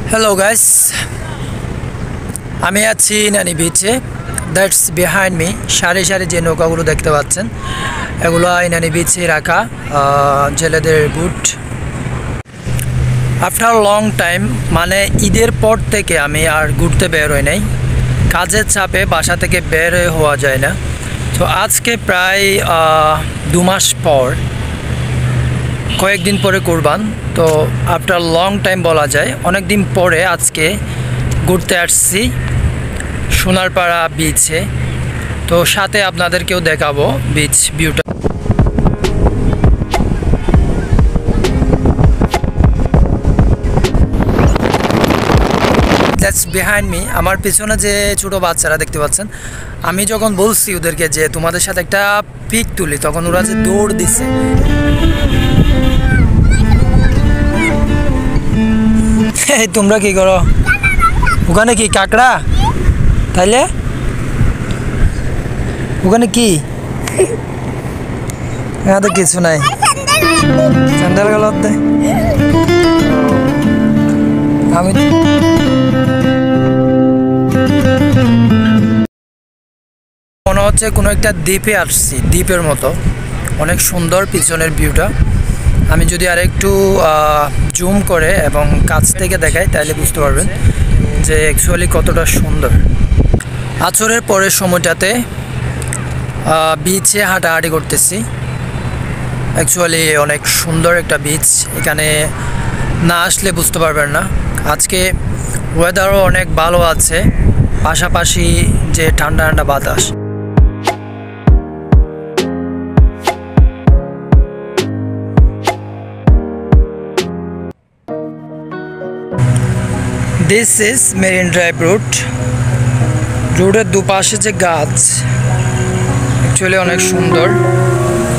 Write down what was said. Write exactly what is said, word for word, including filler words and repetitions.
Hello guys, আমি আছি নানি বিচে। দ্যাটস বিহাইন্ড মি সারি সারি যে নৌকাগুলো দেখতে পাচ্ছেন এগুলো নানি বিচে রাখা জেলেদের বুট। আফটার লং টাইম মানে ঈদের পর থেকে আমি আর ঘুরতে বের হই নাই, কাজের চাপে বাসা থেকে বের হওয়া যায় না। তো আজকে প্রায় দু মাস পর, কয়েকদিন পরে কুরবান, তো আফটার লং টাইম বলা যায় অনেক দিন পরে আজকে ঘুরতে আসছি সোনারপাড়া বিচে। তো সাথে আপনাদেরকেও দেখাবো বিচ ভিউটা। দ্যাটস বিহাইন্ড মি, আমার পিছনে যে ছোটো বাচ্চারা দেখতে পাচ্ছেন, আমি যখন বলছি ওদেরকে যে তোমাদের সাথে একটা পিক তুলি, তখন ওরা যে দৌড় দিছে। এই তোমরা কি করো ওখানে? কি কাকড়া? তাইলে ওখানে কি? এখানে কিছু নাই, স্যান্ডেল গেল। আমি মনে হচ্ছে কোনো একটা দ্বীপে আসছি, দ্বীপের মতো অনেক সুন্দর পিছনের ভিউটা। আমি যদি আর একটু জুম করে এবং কাছ থেকে দেখাই তাহলে বুঝতে পারবেন যে অ্যাকচুয়ালি কতটা সুন্দর। আছরের পরের সময়টাতে বিচে হাঁটাহাঁটি করতেছি। অ্যাকচুয়ালি অনেক সুন্দর একটা বিচ, এখানে না আসলে বুঝতে পারবেন না। আজকে ওয়েদারও অনেক ভালো আছে, পাশাপাশি যে ঠান্ডা ঠান্ডা বাতাস। This is Marine Drive route. রোডের দুপাশে যে গাছ অ্যাকচুয়ালি অনেক সুন্দর।